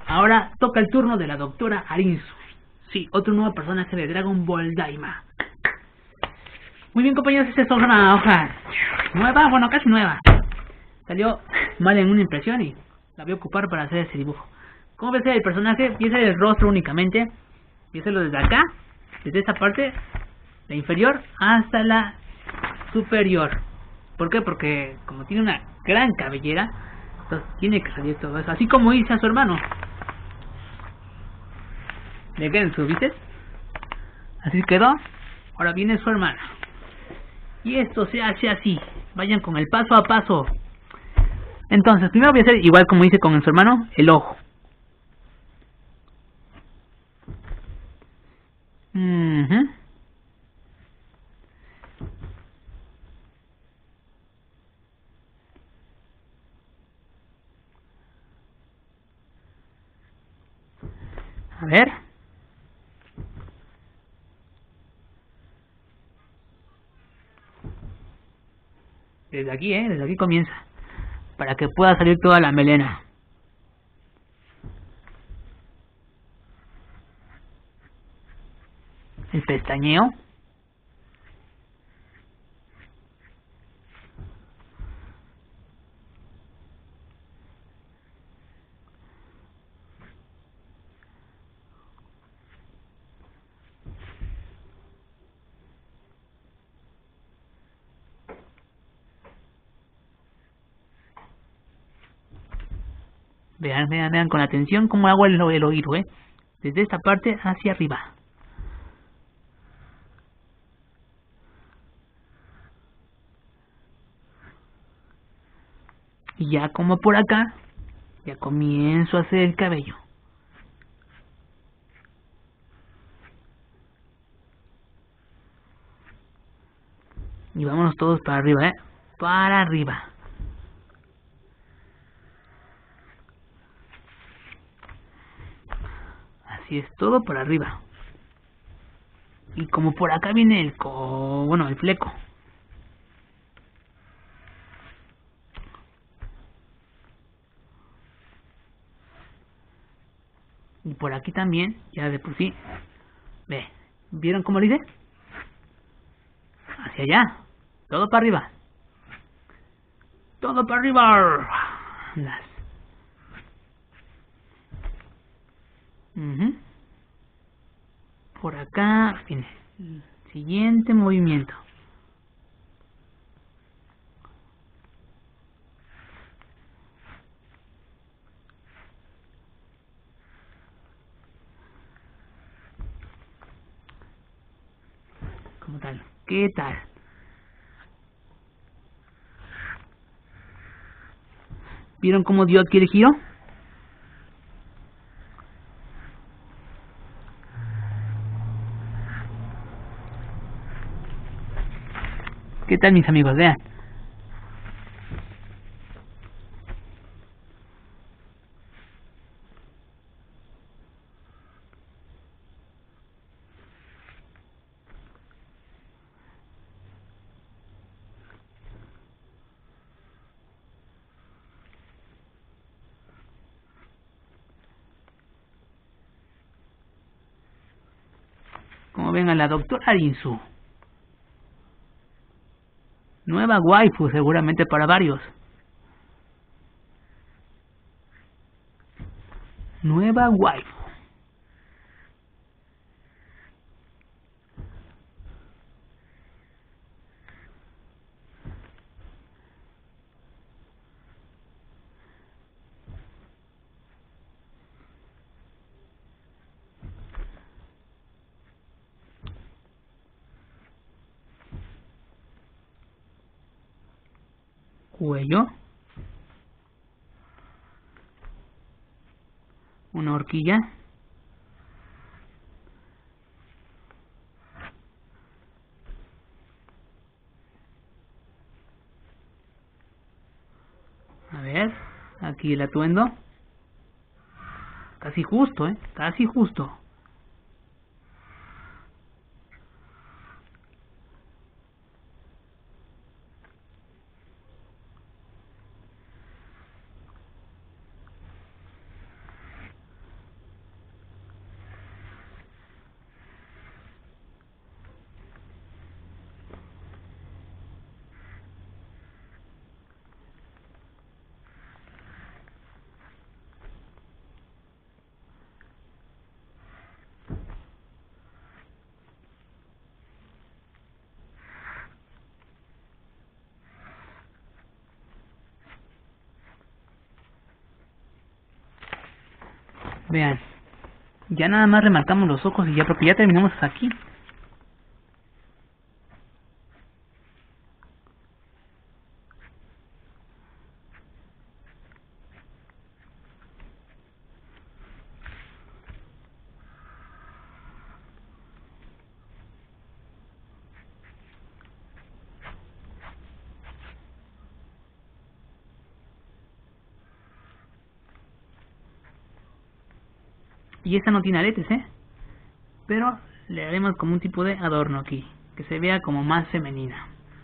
ahora toca el turno de la doctora Arinsu. Sí, otro nuevo personaje de Dragon Ball Daima. Muy bien, compañeros, esta es una hoja nueva, bueno, casi nueva. Salió mal en una impresión y la voy a ocupar para hacer ese dibujo. ¿Cómo ves el personaje? Empieza el rostro únicamente. Empieza desde acá, desde esta parte, la inferior hasta la superior. ¿Por qué? Porque como tiene una gran cabellera, entonces tiene que salir todo eso. Así como hizo a su hermano. ¿Le quedan sus ¿viste? Así quedó. Ahora viene su hermano. Y esto se hace así. Vayan con el paso a paso. Entonces, primero voy a hacer igual como hice con su hermano, el ojo. A ver. Desde aquí, desde aquí comienza. Para que pueda salir toda la melena. El pestañeo. Vean, vean, vean con atención cómo hago el oído, desde esta parte hacia arriba. Y ya como por acá, ya comienzo a hacer el cabello. Y vámonos todos para arriba, para arriba. Así es, todo por arriba. Y como por acá viene el el fleco. Y por aquí también, ya de por sí. Ve, ¿vieron cómo lo hice? Hacia allá, todo para arriba. Todo para arriba. Por acá viene el siguiente movimiento. ¿Cómo tal? ¿Qué tal? ¿Vieron cómo dio aquí el giro? ¿Qué tal, mis amigos? Vean. Como ven a la doctora Arinsu. Nueva waifu seguramente para varios. Nueva waifu. Cuello. Una horquilla. A ver, aquí el atuendo. Casi justo, casi justo. Vean. Ya nada más remarcamos los ojos y ya, porque ya terminamos hasta aquí. Y esta no tiene aretes, pero le haremos como un tipo de adorno aquí, que se vea como más femenina.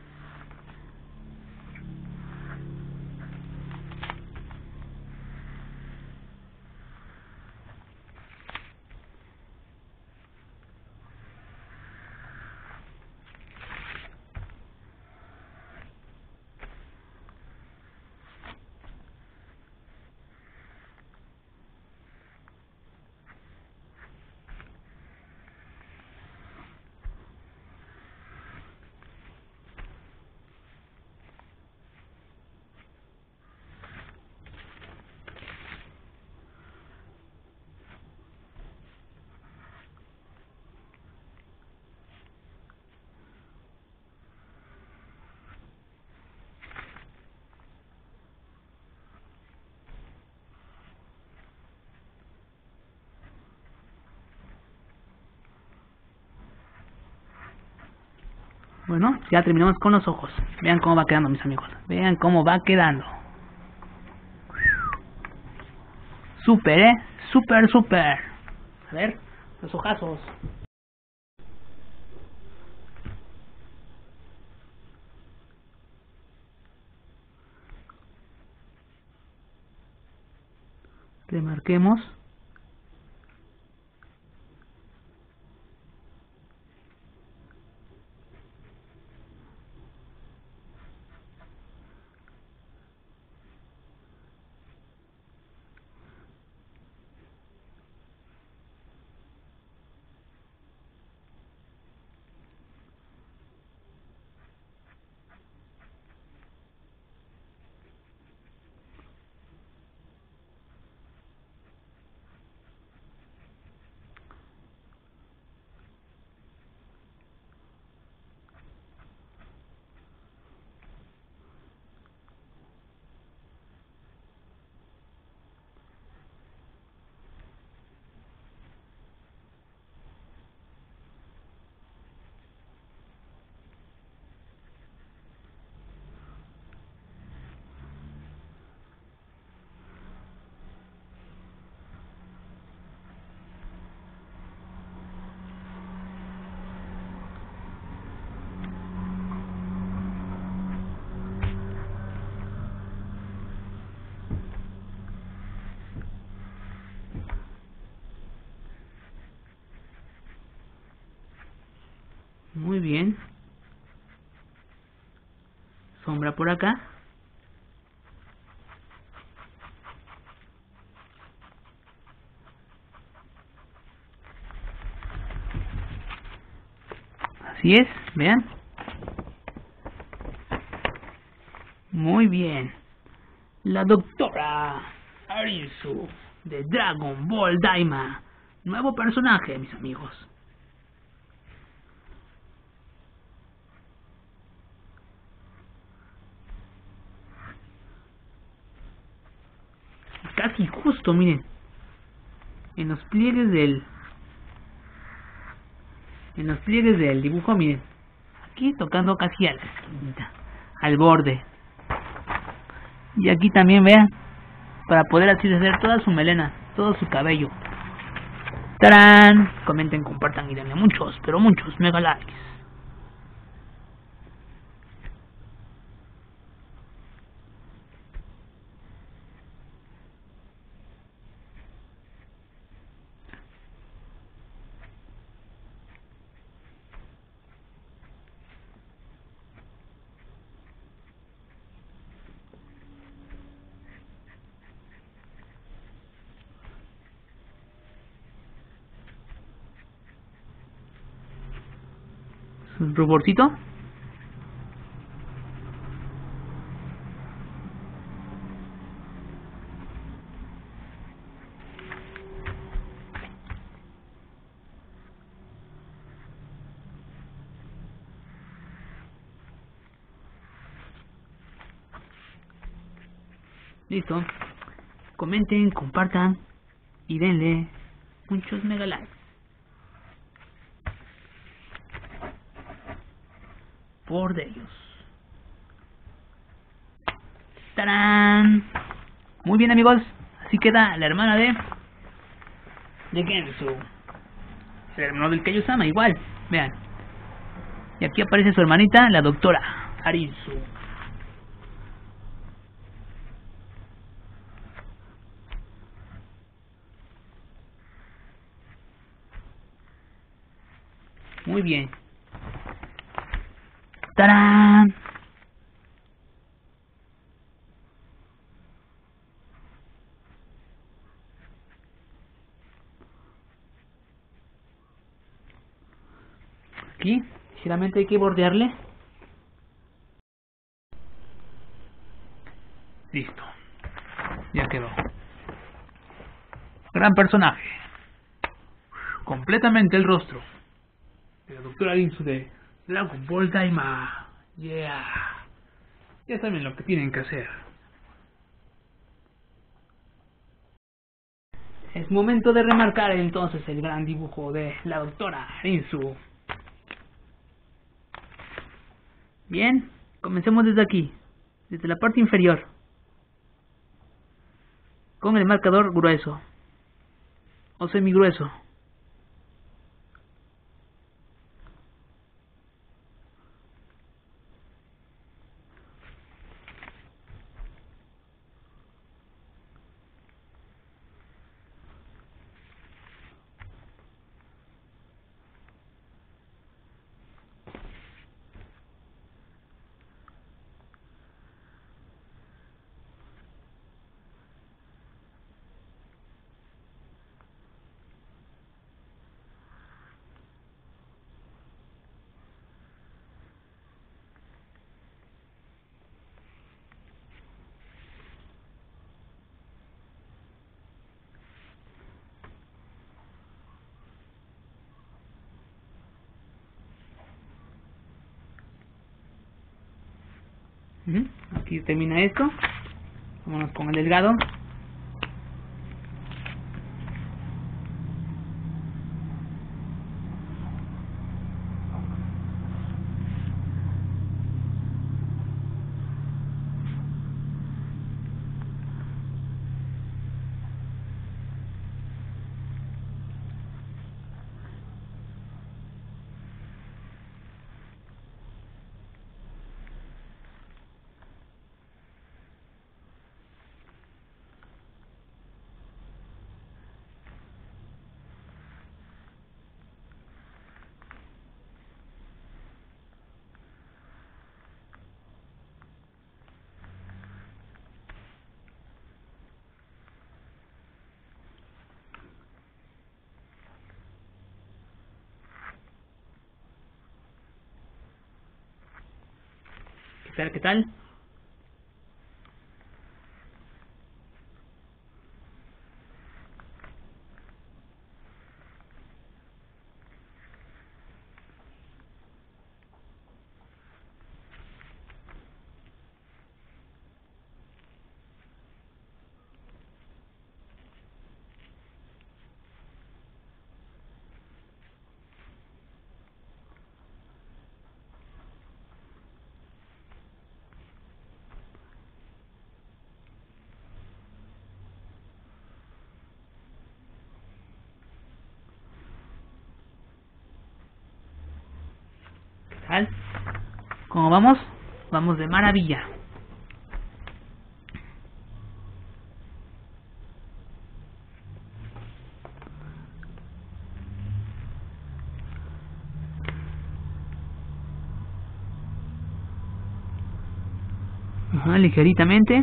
Bueno, ya terminamos con los ojos. Vean cómo va quedando, mis amigos. Vean cómo va quedando. Súper, súper, súper. A ver, los ojazos. Remarquemos. Muy bien. Sombra por acá. Así es, vean. Muy bien. La doctora Arisu de Dragon Ball Daima. Nuevo personaje, mis amigos. Casi justo, miren. En los pliegues del dibujo, miren. Aquí tocando casi a la esquinita, al borde. Y aquí también, vean, para poder así hacer toda su melena, todo su cabello. ¡Tarán! Comenten, compartan y denle muchos, pero muchos mega likes. Su ruborcito. Listo. Comenten, compartan y denle muchos mega likes. Por de ellos. ¡Tarán! Muy bien, amigos. Así queda la hermana de Gensu. El hermano del Kaio-sama, igual. Vean. Y aquí aparece su hermanita, la doctora Arinsu. Muy bien. ¡Tarán! Aquí, ligeramente hay que bordearle. Listo. Ya quedó. Gran personaje. Completamente el rostro de la doctora Arinsu de Dragon Ball Daima. Yeah. Ya saben lo que tienen que hacer. Es momento de remarcar entonces el gran dibujo de la doctora Arinsu. Bien, comencemos desde aquí, desde la parte inferior, con el marcador grueso o semigrueso. Aquí termina esto. Vámonos con el delgado. ¿Qué tal? ¿Qué tal? ¿Tal? ¿Cómo vamos? Vamos de maravilla. Ajá, ligeritamente.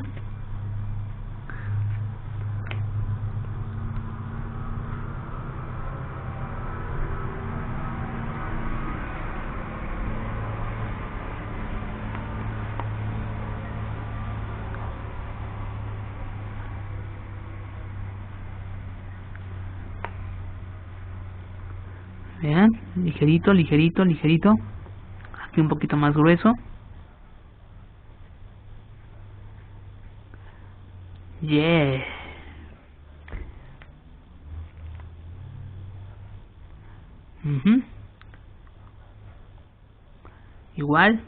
Vean, ligerito, ligerito, ligerito. Aquí un poquito más grueso. Yeah. Igual.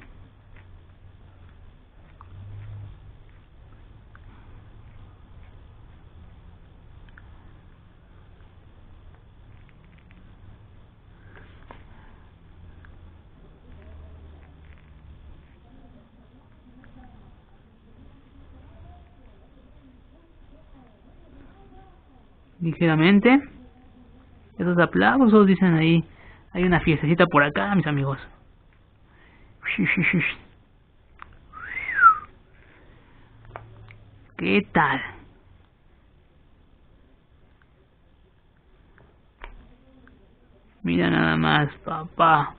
Ligeramente. Esos aplausos dicen ahí. Hay una fiestecita por acá, mis amigos. ¿Qué tal? Mira nada más, papá.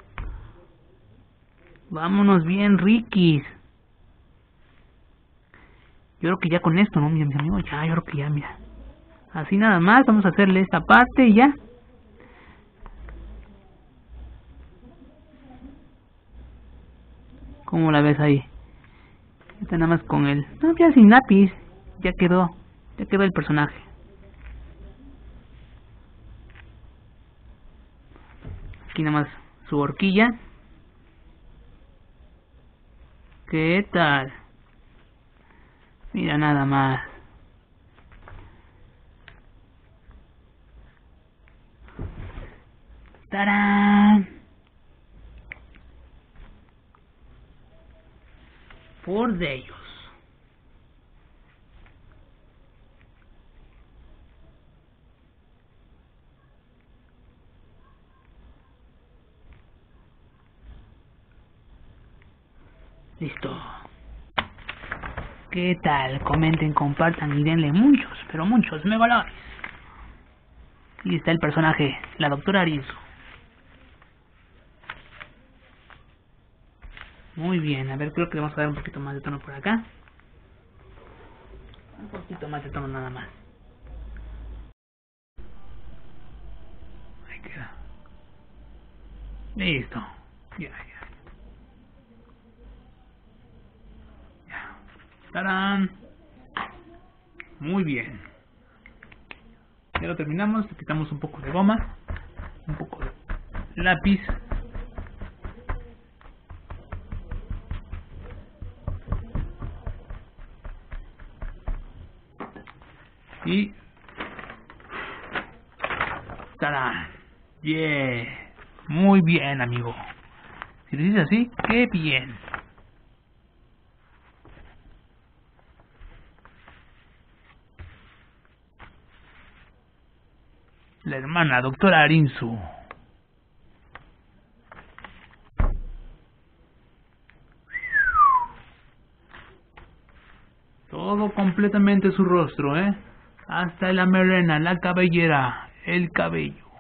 Vámonos bien, Rikis. Yo creo que ya con esto, ¿no, mis amigos? Ya, yo creo que ya, mira. Así nada más, vamos a hacerle esta parte y ya. ¿Cómo la ves ahí? Está nada más con él. No, ya sin lápiz. Ya quedó el personaje. Aquí nada más su horquilla. ¿Qué tal? Mira nada más. ¡Tarán! Por de ellos. Listo. ¿Qué tal? Comenten, compartan y denle muchos, pero muchos megalikes. Y está el personaje, la doctora Arinsu. Muy bien, a ver, creo que le vamos a dar un poquito más de tono por acá. Un poquito más de tono nada más. Ahí queda. Listo. Ya. ¡Tarán! Muy bien. Ya lo terminamos, le quitamos un poco de goma, un poco de lápiz. Y ¡tarán! ¡Yeah! Muy bien, amigo. Si lo dices así, ¡qué bien! La hermana doctora Arinsu. Todo completamente su rostro, hasta la melena, la cabellera, el cabello.